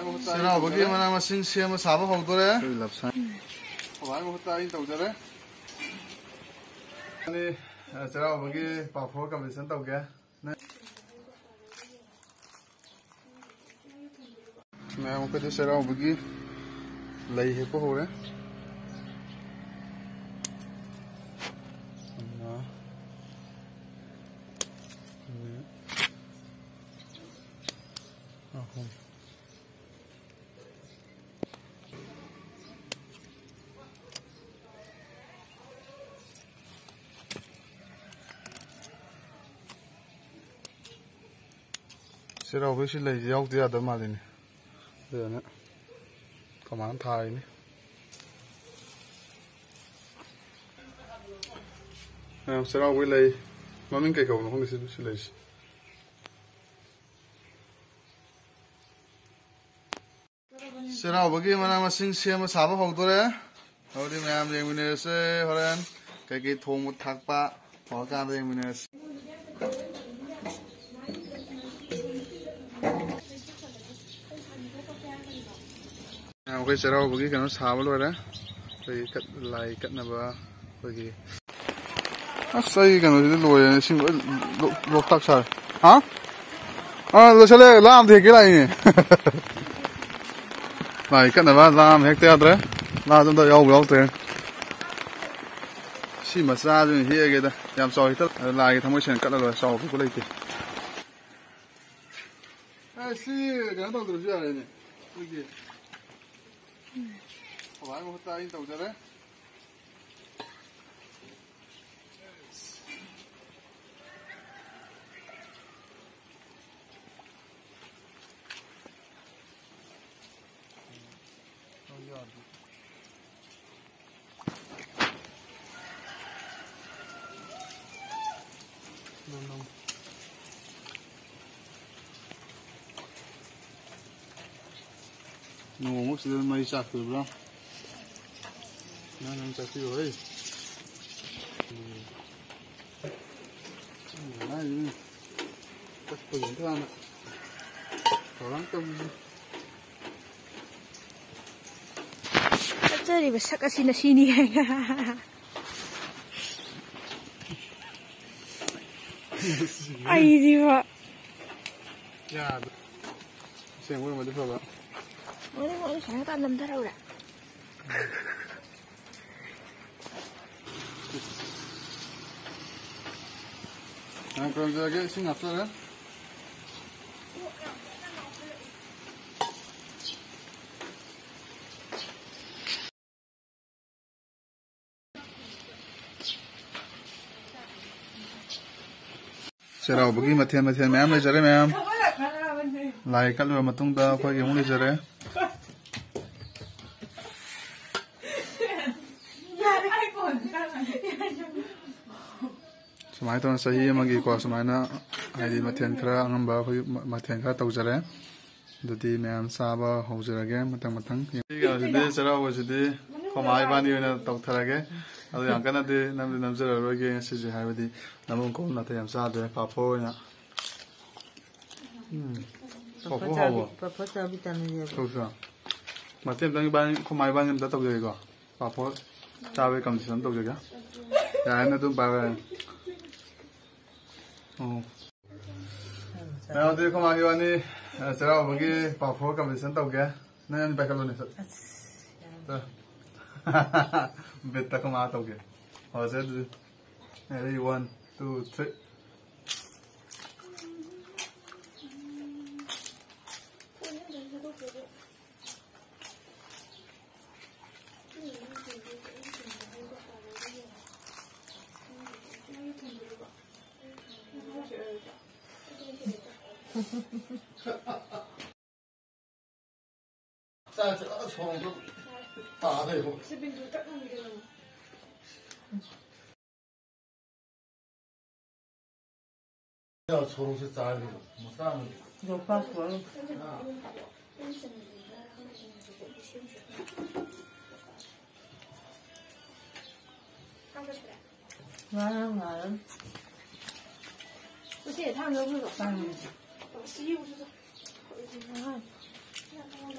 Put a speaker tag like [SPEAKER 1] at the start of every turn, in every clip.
[SPEAKER 1] ꯆꯩꯔꯥꯎꯕꯒꯤ ꯃꯅꯥ ꯃꯁꯤꯡ ꯁꯦꯝꯕ ꯁꯥꯕ ꯍꯧꯗꯣꯔꯦ. ꯍꯋꯥꯏ ꯃꯍꯨꯠꯇ ꯑꯩ ꯇꯧꯖꯔꯦ. ꯆꯩꯔꯥꯎꯕꯒꯤ ꯄꯥꯐꯣꯔ ꯀꯝꯄꯤꯇꯤꯁꯟ ꯇꯧꯒꯦ. ꯃꯌꯥꯝ ꯑꯩꯈꯣꯏꯗꯤ ꯆꯩꯔꯥꯎꯕꯒꯤ ꯂꯩ ꯍꯦꯛꯄ ꯍꯧꯔꯦ. ꯆꯩꯔꯥꯎꯕꯒꯤ ꯂꯩꯁꯤ ꯌꯥꯎꯗ ꯌꯥꯗꯕ ꯃꯥꯜꯂꯤꯅꯦ. ꯑꯗꯨꯅ ꯀꯃꯥꯏꯅ ꯊꯥꯔꯤꯅꯤ. ꯆꯩꯔꯥꯎꯕꯒꯤ ꯂꯩ ꯃꯃꯤꯡ ꯀꯩ ꯀꯧꯕꯅꯣ ꯈꯪꯗꯦ ꯁꯤ ꯂꯩꯁꯤ. ꯆꯩꯔꯥꯎꯕꯒꯤ ꯃꯅꯥ ꯃꯁꯤꯡ ꯁꯦꯝꯕ ꯁꯥꯕ ꯍꯧꯗꯣꯔꯦ. ꯑꯗꯨꯗꯤ ꯃꯌꯥꯝ ꯌꯦꯡꯃꯤꯟꯅꯔꯁꯦ. ꯍꯣꯔꯦꯟ ꯀꯩꯀꯩ ꯊꯣꯡꯕ ꯊꯥꯛꯄ ꯍꯧꯔꯀꯥꯟꯗ ꯌꯦꯡꯃꯤꯟꯅꯔꯁꯦ. ꯑꯩꯈꯣꯏ ꯆꯩꯔꯥꯎꯕꯒꯤ ꯀꯩꯅꯣ ꯁꯥꯕ ꯂꯣꯏꯔꯦ. ꯑꯩꯈꯣꯏꯒꯤ ꯂꯥꯏ ꯀꯠꯅꯕ ꯑꯩꯈꯣꯏꯒꯤ ꯑꯁ ꯑꯩꯒꯤ ꯀꯩꯅꯣꯁꯤꯗꯤ ꯂꯣꯏꯔꯦ. ꯏꯁꯤꯡ ꯂꯣꯏ ꯂꯣꯛꯇꯥꯛ ꯁꯥꯔꯦ. ꯍꯥ ꯂꯣꯏꯁꯤꯜꯂꯦ. ꯂꯥ ꯑꯝꯇ ꯍꯦꯛꯀꯦ ꯂꯥꯛꯏꯅꯦ. ꯂꯥꯏ ꯀꯠꯅꯕ ꯂꯥ ꯑꯃ ꯍꯦꯛꯇ ꯌꯥꯗ꯭ꯔꯦ. ꯂꯥꯁꯨ ꯑꯝꯇ ꯌꯥꯎꯗ꯭ꯔꯦ. ꯁꯤ ꯃꯆꯥꯗꯨꯅ ꯍꯦꯛꯑꯒꯦꯗ. ꯌꯥꯝ ꯆꯥꯎ ꯍꯦꯛꯇ ꯂꯥꯏꯒꯤ ꯊꯃꯣꯏ ꯁꯦꯡꯅ ꯀꯠꯂ ꯂꯣꯏꯔꯦ. ꯆꯥꯎ ꯄꯤꯛꯄ ꯂꯩꯇꯦ. ꯁꯤ ꯀꯩꯅꯣ ꯇꯧꯗ꯭ꯔꯁꯨ ꯌꯥꯔꯦꯅꯦ. ꯑꯩꯈꯣꯏꯒꯤ ꯍꯋꯥꯏ ꯃꯍꯨꯠꯇ ꯑꯩ ꯇꯧꯖꯔꯦ. ꯅꯣꯡꯃꯁꯤꯗ ꯃꯩ ꯆꯥꯛꯇꯕ꯭ꯔꯥ? ꯅꯪ ꯆꯥꯛꯄꯤꯌꯣ ꯍꯩ. ꯆꯠꯄꯒꯤ ꯏꯟꯊꯥꯅ ꯊꯧꯔꯥꯡ ꯇꯧꯕꯤꯁꯤ.
[SPEAKER 2] ꯆꯠꯆꯔꯤꯕ ꯁꯛ ꯑꯁꯤꯅ ꯁꯤꯅꯤ. ꯑꯩꯗꯤꯕ
[SPEAKER 1] ꯌꯥꯗ. ꯁꯦꯡꯕ ꯑꯣꯏꯔꯃꯗꯤ ꯐꯕ.
[SPEAKER 2] ꯃꯣꯏ ꯁꯥꯟꯅ ꯅꯝꯊꯔꯛꯎꯔꯦ.
[SPEAKER 1] ꯀꯔꯝꯖꯔꯒꯦ. ꯏꯁꯤꯡ ꯍꯥꯞꯆꯔꯦ. ꯆꯩꯔꯥꯎꯕꯒꯤ ꯃꯊꯦꯜ ꯃꯌꯥꯝ ꯂꯩꯖꯔꯦ. ꯃꯌꯥꯝ ꯂꯥꯏ ꯀꯠꯂꯕ ꯃꯇꯨꯡꯗ ꯑꯩꯈꯣꯏꯒꯤ ꯑꯃꯨꯛ ꯂꯩꯖꯔꯦ. ꯁꯨꯃꯥꯏꯅ ꯇꯧꯅ ꯆꯍꯤ ꯑꯃꯒꯤꯀꯣ ꯁꯨꯃꯥꯏꯅ ꯍꯥꯏꯗꯤ ꯃꯊꯦꯜ ꯈꯔ ꯑꯉꯝꯕ ꯑꯩꯈꯣꯏꯒꯤ ꯃꯊꯦꯜ ꯈꯔ ꯇꯧꯖꯔꯦ. ꯑꯗꯨꯗꯤ ꯃꯌꯥꯝ ꯆꯥꯕ ꯍꯧꯖꯔꯒꯦ ꯃꯊꯪ. ꯁꯤꯗꯤ ꯆꯩꯔꯥꯎꯕꯁꯤꯗꯤ ꯈꯣꯃꯥ ꯏꯕꯥꯅꯤ ꯑꯣꯏꯅ ꯇꯧꯊꯔꯒꯦ. ꯑꯗꯨ ꯌꯥꯝ ꯀꯟꯅꯗꯤ ꯅꯝꯖꯔꯔꯣꯏꯒꯦ ꯉꯁꯤꯁꯦ. ꯍꯥꯏꯕꯗꯤ ꯅꯝꯐꯝ ꯈꯣꯠꯐꯝ ꯅꯥꯇꯩ ꯌꯥꯝ ꯆꯥꯗ꯭ꯔꯦ. ꯄꯥꯐꯣꯔ ꯑꯣꯏꯅ. ꯄꯥꯐꯣꯔ ꯍꯥꯎꯕ. ꯇꯧꯁꯤꯔꯣ? ꯃꯇꯦꯡ ꯑꯃꯇꯪ ꯏꯕꯥꯅꯤ ꯈꯣꯃꯥ ꯏꯕꯥꯅꯤ ꯑꯝꯇ ꯇꯧꯖꯒꯦꯀꯣ. ꯄꯥꯐꯣꯔ ꯆꯥꯕꯒꯤ ꯀꯝꯄꯤꯇꯤꯁꯟ ꯇꯧꯖꯒꯦ. ꯌꯥꯔꯦꯅ ꯑꯗꯨꯝ ꯄꯥꯏꯔꯦ. ꯃꯌꯥꯝꯗꯤ ꯈꯣꯃꯥ ꯏꯕꯥꯅꯤ ꯆꯩꯔꯥꯎꯕꯒꯤ ꯄꯥꯐꯣꯔ ꯀꯝꯄꯤꯇꯤꯁꯟ ꯇꯧꯒꯦ. ꯅꯪ ꯑꯅꯤ ꯄꯥꯏꯈꯠꯂꯣꯅꯦ. ꯕꯦꯠꯇ ꯈꯣꯃꯥ ꯇꯧꯒꯦ. ꯍꯧꯔꯁꯦ ꯑꯗꯨꯗꯤ. Ready 1, 2, 3.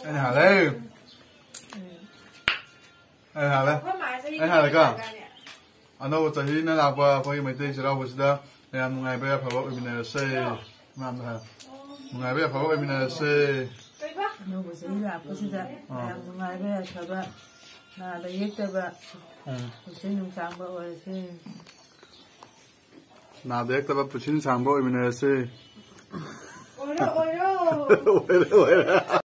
[SPEAKER 1] anh Hà đây anh Hà đây anh Hà đây cơ anh đâu tại nó làm qua coi mấy tên sẽ đâu bây giờ em ngày bây giờ phải bảo mình là xe làm hả ngày bây giờ phải bảo mình là xe
[SPEAKER 3] nó bây giờ là cái gì đó em ngày bây giờ phải bảo là lấy hết cho bạn bây giờ nông sản bảo bây giờ
[SPEAKER 1] nào đấy các bạn phụ huynh sang bảo mình là xe
[SPEAKER 2] ôi rồi